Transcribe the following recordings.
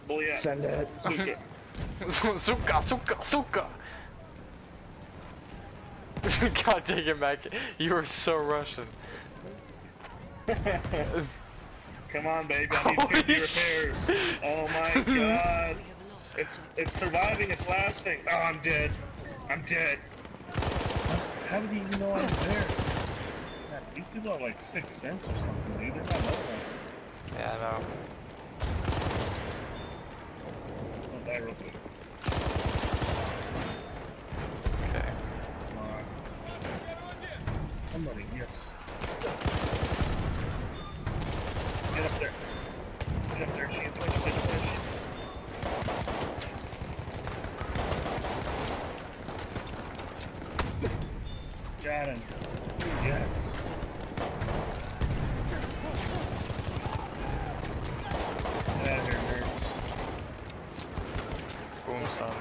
Booyah. Send it. Suka. Suka, suka, suka. God dang it, Mac. You are so Russian. Come on, baby. I need 50 repairs. Oh my god. It's surviving. It's lasting. Oh, I'm dead. I'm dead. How did he even know I was there? God, these people have like 6 cents or something, dude. They're not local. Yeah, I know. Don't die real quick. Okay. Come on. Somebody, yes. Get up there. Get up there, Shane. Push. Got him. Yes. Get out of here, nerds. Boom, son.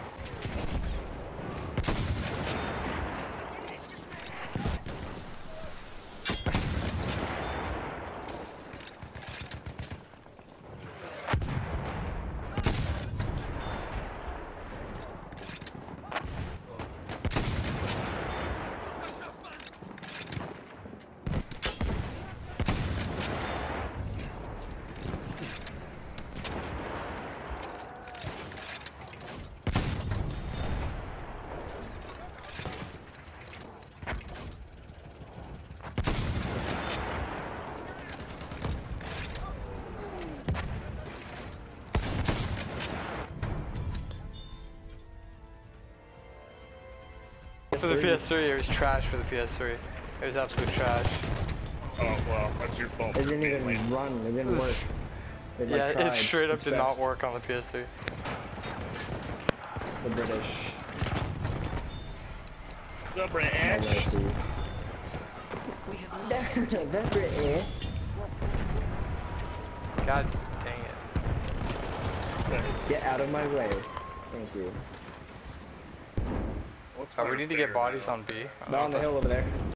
For the PS3, it was trash for the PS3. It was absolute trash. Oh, well, that's your fault. It didn't even run. It didn't work. They, like, Yeah, tried it straight up its did best. not work on the PS3. The British. The British. The British. God dang it. Get out of my way. Thank you. What's Oh, we need to get bodies on B. They're on the hill over there.